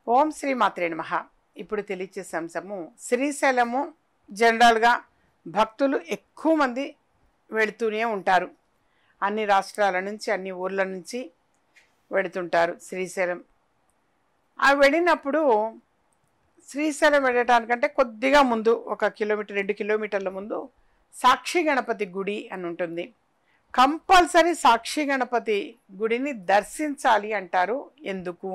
ఓం శ్రీ మాత్రే నమః. ఇప్పుడు తెలియచేసే అంశము శ్రీశైలము. జనరల్గా భక్తులు ఎక్కువ మంది వెళుతూనే ఉంటారు. అన్ని రాష్ట్రాల నుంచి అన్ని ఊర్ల నుంచి వెళుతుంటారు శ్రీశైలం. ఆ వెళ్ళినప్పుడు శ్రీశైలం వెళ్ళటానికంటే కొద్దిగా ముందు 1 కిలోమీటర్ 2 కిలోమీటర్ల ముందు సాక్షి గణపతి గుడి అని ఉంటుంది. కంపల్సరీ సాక్షి గణపతి గుడిని దర్శించాలి అంటారు. ఎందుకు?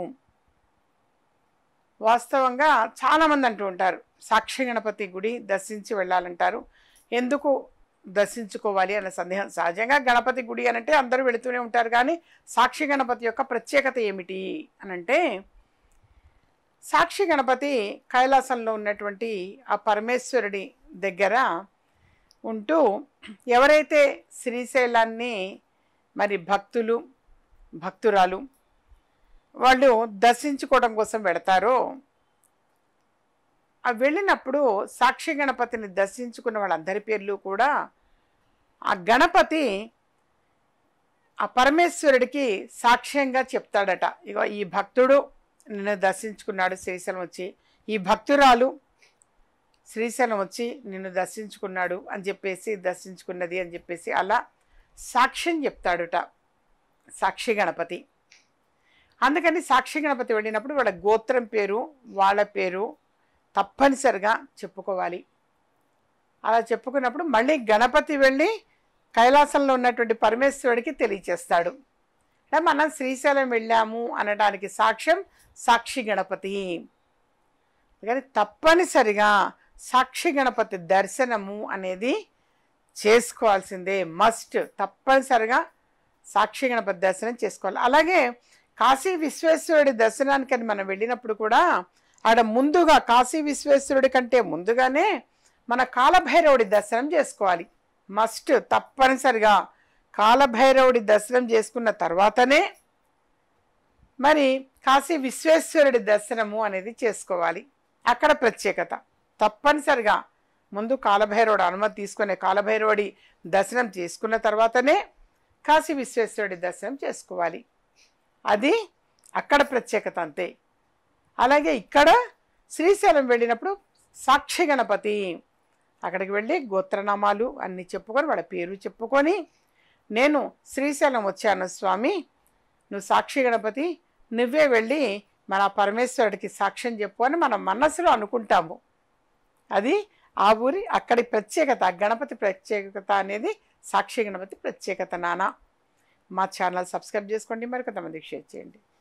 వాస్తవంగా చాలామంది అంటూ ఉంటారు సాక్షి గణపతి గుడి దర్శించి వెళ్ళాలంటారు. ఎందుకు దర్శించుకోవాలి అన్న సందేహం. సహజంగా గణపతి గుడి అనంటే అందరూ వెళుతూనే ఉంటారు, కానీ సాక్షి గణపతి యొక్క ప్రత్యేకత ఏమిటి అనంటే, సాక్షి గణపతి కైలాసంలో ఉన్నటువంటి ఆ పరమేశ్వరుడి దగ్గర ఉంటూ ఎవరైతే శ్రీశైలాన్ని మరి భక్తురాలు వాళ్ళు దర్శించుకోవడం కోసం వెడతారో, ఆ వెళ్ళినప్పుడు సాక్షి గణపతిని దర్శించుకున్న వాళ్ళందరి పేర్లు కూడా ఆ గణపతి ఆ పరమేశ్వరుడికి సాక్ష్యంగా చెప్తాడట. ఇగో ఈ భక్తుడు నిన్ను దర్శించుకున్నాడు శ్రీశైలం వచ్చి, ఈ భక్తురాలు శ్రీశైలం వచ్చి నిన్ను దర్శించుకున్నాడు అని చెప్పేసి, దర్శించుకున్నది అని చెప్పేసి అలా సాక్ష్యం చెప్తాడుట సాక్షి గణపతి. అందుకని సాక్షి గణపతి వెళ్ళినప్పుడు వాళ్ళ గోత్రం పేరు, వాళ్ళ పేరు తప్పనిసరిగా చెప్పుకోవాలి. అలా చెప్పుకున్నప్పుడు మళ్ళీ గణపతి వెళ్ళి కైలాసంలో ఉన్నటువంటి పరమేశ్వరుడికి తెలియచేస్తాడు. అంటే మనం శ్రీశైలం వెళ్ళాము అనడానికి సాక్ష్యం సాక్షి గణపతి. కానీ తప్పనిసరిగా సాక్షి గణపతి దర్శనము అనేది చేసుకోవాల్సిందే, మస్ట్. తప్పనిసరిగా సాక్షి గణపతి దర్శనం చేసుకోవాలి. అలాగే కాశీ విశ్వేశ్వరుడి దర్శనానికని మనం వెళ్ళినప్పుడు కూడా ఆడ ముందుగా కాశీ విశ్వేశ్వరుడి కంటే ముందుగానే మన కాలభైరవుడి దర్శనం చేసుకోవాలి. మస్ట్. తప్పనిసరిగా కాలభైరవుడి దర్శనం చేసుకున్న తర్వాతనే మరి కాశీ విశ్వేశ్వరుడి దర్శనము అనేది చేసుకోవాలి. అక్కడ ప్రత్యేకత. తప్పనిసరిగా ముందు కాలభైరవుడు అనుమతి తీసుకునే కాలభైరవుడి దర్శనం చేసుకున్న తర్వాతనే కాశీ విశ్వేశ్వరుడి దర్శనం చేసుకోవాలి. అది అక్కడ ప్రత్యేకత, అంతే. అలాగే ఇక్కడ శ్రీశైలం వెళ్ళినప్పుడు సాక్షి గణపతి అక్కడికి వెళ్ళి గోత్రనామాలు అన్నీ చెప్పుకొని వాళ్ళ పేరు చెప్పుకొని, నేను శ్రీశైలం వచ్చాను స్వామి, నువ్వు సాక్షి గణపతి, నువ్వే వెళ్ళి మన పరమేశ్వరుడికి సాక్ష్యం చెప్పు అని మనం మనసులో అనుకుంటాము. అది ఆ ఊరి అక్కడి ప్రత్యేకత. గణపతి ప్రత్యేకత అనేది సాక్షి గణపతి ప్రత్యేకత. నాన్న మా ఛానల్ సబ్స్క్రైబ్ చేసుకోండి, మరి కొంతమందికి షేర్ చేయండి.